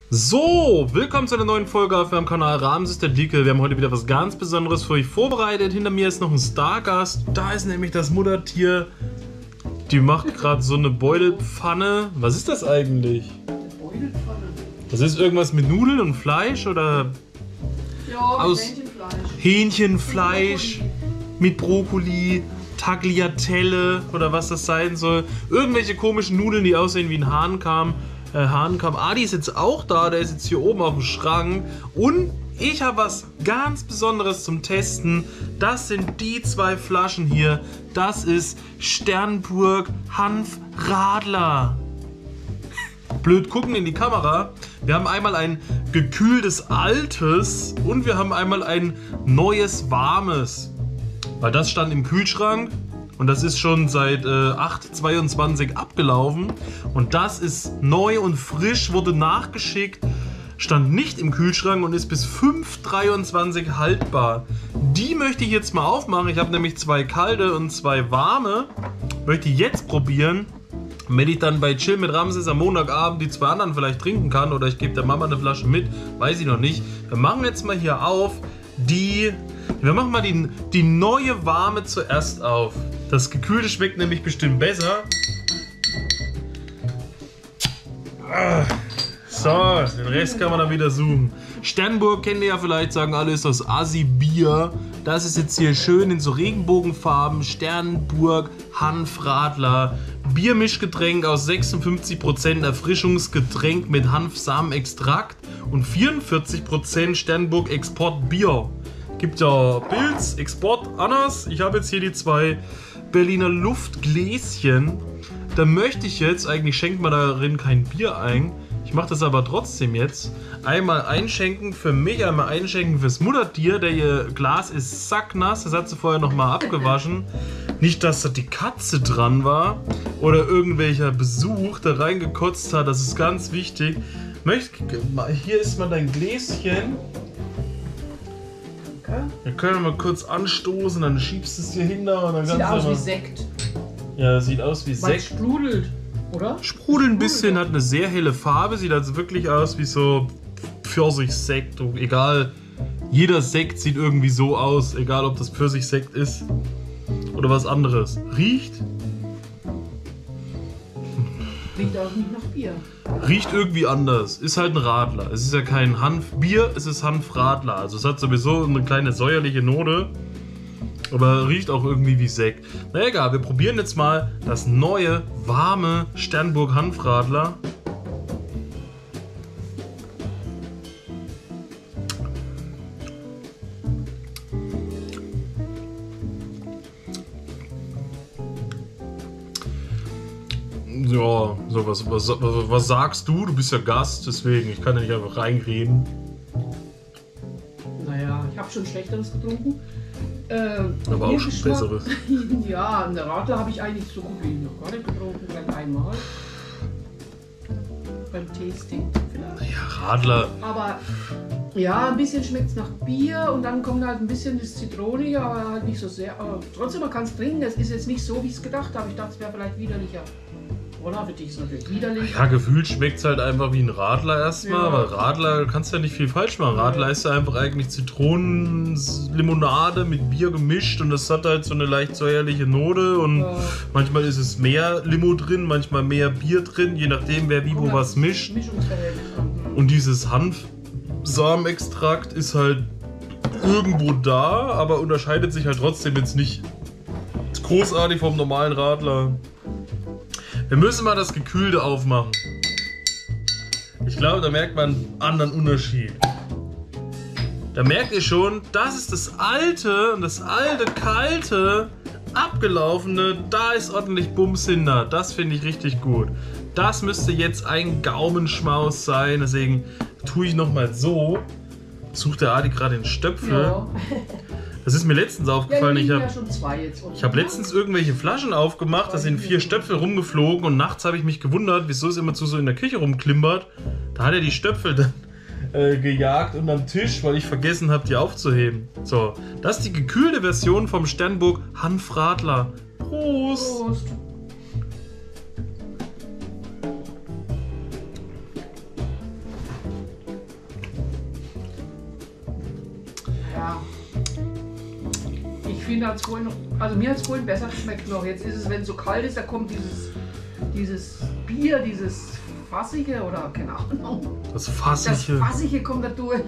So, willkommen zu einer neuen Folge auf meinem Kanal Ramses der Dicke. Wir haben heute wieder was ganz Besonderes für euch vorbereitet. Hinter mir ist noch ein Stargast. Da ist nämlich das Muttertier. Die macht gerade so eine Beutelpfanne. Was ist das eigentlich? Beutelpfanne. Das ist irgendwas mit Nudeln und Fleisch oder? Ja, aus Hähnchenfleisch. Hähnchenfleisch mit Brokkoli, Tagliatelle oder was das sein soll. Irgendwelche komischen Nudeln, die aussehen wie ein Hahnkamm. Adi ist jetzt auch da, der ist jetzt hier oben auf dem Schrank. Und ich habe was ganz Besonderes zum Testen. Das sind die zwei Flaschen hier. Das ist Sternburg Hanfradler. Blöd gucken in die Kamera. Wir haben einmal ein gekühltes altes und wir haben einmal ein neues warmes. Weil das stand im Kühlschrank. Und das ist schon seit 8/22 abgelaufen. Und das ist neu und frisch, wurde nachgeschickt, stand nicht im Kühlschrank und ist bis 5/23 haltbar. Die möchte ich jetzt mal aufmachen. Ich habe nämlich zwei kalte und zwei warme. Möchte ich jetzt probieren. Wenn ich dann bei Chill mit Ramses am Montagabend die zwei anderen vielleicht trinken kann oder ich gebe der Mama eine Flasche mit, weiß ich noch nicht. Wir machen jetzt mal hier auf wir machen mal die neue warme zuerst auf. Das gekühlte schmeckt nämlich bestimmt besser. So, den Rest kann man dann wieder suchen. Sternburg kennt ihr ja vielleicht, sagen alle, ist das Assi-Bier. Das ist jetzt hier schön in so Regenbogenfarben. Sternburg Hanfradler. Biermischgetränk aus 56% Erfrischungsgetränk mit Hanfsamenextrakt und 44% Sternburg Exportbier. Gibt ja Pilz, Export, Annas. Ich habe jetzt hier die zwei Berliner Luftgläschen. Da möchte ich jetzt, eigentlich schenkt man darin kein Bier ein. Ich mache das aber trotzdem jetzt. Einmal einschenken für mich, einmal einschenken fürs Muttertier. Der ihr Glas ist sacknass, das hat sie vorher nochmal abgewaschen. Nicht, dass da die Katze dran war oder irgendwelcher Besuch da reingekotzt hat, das ist ganz wichtig. Hier ist mal dein Gläschen. Wir können mal kurz anstoßen, dann schiebst du es hier hinter und dann sieht aus wie Sekt. Ja, das sieht aus wie Weil Sekt. Sprudelt, oder? Sprudelt ein bisschen, hat eine sehr helle Farbe, sieht also wirklich aus wie so Pfirsichsekt. Egal, jeder Sekt sieht irgendwie so aus, egal ob das Pfirsichsekt ist oder was anderes. Riecht auch nicht nach Bier. Riecht irgendwie anders. Ist halt ein Radler. Es ist ja kein Hanfbier, es ist Hanfradler. Also es hat sowieso eine kleine säuerliche Note. Aber riecht auch irgendwie wie Sekt. Na egal, wir probieren jetzt mal das neue, warme Sternburg Hanfradler. Ja, so was sagst du? Du bist ja Gast, deswegen, ich kann ja nicht einfach reinreden. Naja, ich habe schon Schlechteres getrunken. Aber auch schon Besseres. Ja, eine Radler habe ich eigentlich so gut wie noch gar nicht getrunken, vielleicht einmal. Beim Tasting vielleicht. Ja, Radler. Aber ja, ein bisschen schmeckt es nach Bier und dann kommt halt ein bisschen das Zitronige, aber halt nicht so sehr. Aber trotzdem, man kann es trinken. Es ist jetzt nicht so, wie ich es gedacht habe. Ich dachte, es wäre vielleicht widerlicher. Oder für dich ist es natürlich widerlich. Ja, gefühlt schmeckt es halt einfach wie ein Radler erstmal, Ja. aber Radler kannst du ja nicht viel falsch machen. Radler ist ja einfach eigentlich Zitronenlimonade mit Bier gemischt und das hat halt so eine leicht säuerliche Note und manchmal ist es mehr Limo drin, manchmal mehr Bier drin, je nachdem wer wie wo was mischt. Mischungsverhältnis an. Und dieses Hanfsamenextrakt ist halt irgendwo da, aber unterscheidet sich halt trotzdem jetzt nicht großartig vom normalen Radler. Wir müssen mal das Gekühlte aufmachen. Ich glaube, da merkt man einen anderen Unterschied. Da merkt ihr schon, das ist das alte und das alte, kalte, abgelaufene, da ist ordentlich Bums hinter. Das finde ich richtig gut. Das müsste jetzt ein Gaumenschmaus sein, deswegen tue ich nochmal so. Sucht der Adi gerade den Stöpfel. Ja. Das ist mir letztens aufgefallen. Ja, Ich habe letztens irgendwelche Flaschen aufgemacht, da sind 4 Stöpfel rumgeflogen und nachts habe ich mich gewundert, wieso es immer so in der Küche rumklimpert. Da hat er die Stöpfel dann gejagt unterm Tisch, weil ich vergessen habe, die aufzuheben. So, das ist die gekühlte Version vom Sternburg Hanfradler. Prost! Prost. Ja. Ich finde, also mir hat es vorhin besser geschmeckt noch. Jetzt ist es, wenn es so kalt ist, da kommt dieses Bier, dieses Fassige oder keine Ahnung. Das Fassige kommt da durch.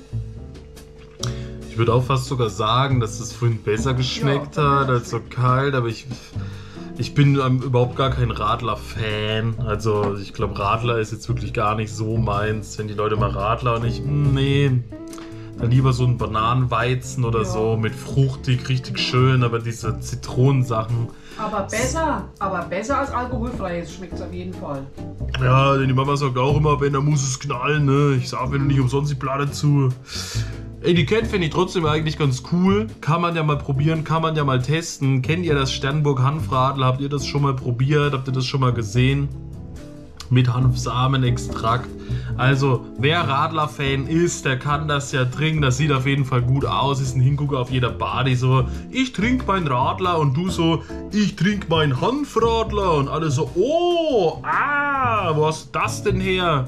Ich würde auch fast sogar sagen, dass es vorhin besser geschmeckt hat als so kalt, aber ich bin überhaupt gar kein Radler-Fan. Also ich glaube, Radler ist jetzt wirklich gar nicht so meins. Wenn die Leute mal Radler und ich, nee, dann lieber so ein Bananenweizen oder so mit fruchtig, richtig schön, aber diese Zitronensachen. Aber besser als alkoholfreies schmeckt es auf jeden Fall. Ja, denn die Mama sagt auch immer, wenn, dann muss es knallen, ne? Ich sag, wenn du nicht umsonst die Platte zu. Etikett finde ich trotzdem eigentlich ganz cool. Kann man ja mal probieren, kann man ja mal testen. Kennt ihr das Sternburg Hanfradler? Habt ihr das schon mal probiert? Habt ihr das schon mal gesehen? Mit Hanfsamenextrakt. Also, wer Radler-Fan ist, der kann das ja trinken. Das sieht auf jeden Fall gut aus. Ist ein Hingucker auf jeder Party. So, ich trinke meinen Radler und du so, ich trinke meinen Hanfradler. Und alle so, oh, wo hast du das denn her?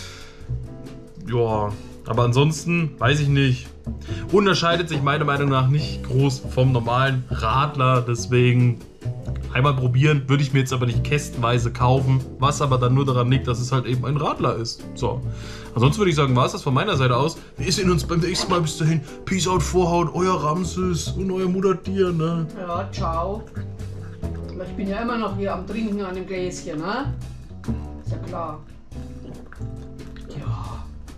Ja, aber ansonsten, weiß ich nicht. Unterscheidet sich meiner Meinung nach nicht groß vom normalen Radler. Deswegen einmal probieren, würde ich mir jetzt aber nicht kästenweise kaufen. Was aber dann nur daran liegt, dass es halt eben ein Radler ist. So. Ansonsten würde ich sagen, war es das von meiner Seite aus. Wir sehen uns beim nächsten Mal. Bis dahin. Peace out, Vorhaut. Euer Ramses und euer Muttertier, ne? Ja, ciao. Aber ich bin ja immer noch hier am Trinken an dem Gläschen, ne? Ist ja klar. Ja.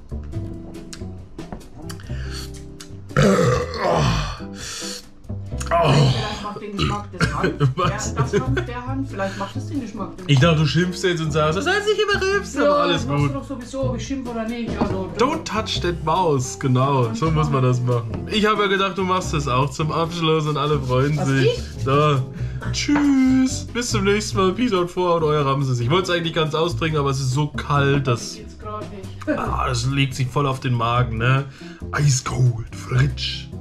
Vielleicht macht den Geschmack des Hanf. Der Hanf, vielleicht macht es den Geschmack. Ich dachte, du schimpfst jetzt und sagst, das heißt nicht immer rülpst, aber alles gut. gut. Du doch sowieso, ob ich schimpfe oder nicht. Also, Don't touch that mouse, genau, so muss man das machen. Ich habe ja gedacht, du machst das auch zum Abschluss und alle freuen sich. So. Tschüss, bis zum nächsten Mal. Peace out, Vorhaut, euer Ramses. Ich wollte es eigentlich ganz austrinken, aber es ist so kalt, dass... Jetzt gerade nicht. Das legt sich voll auf den Magen, ne? Eiskalt, frisch.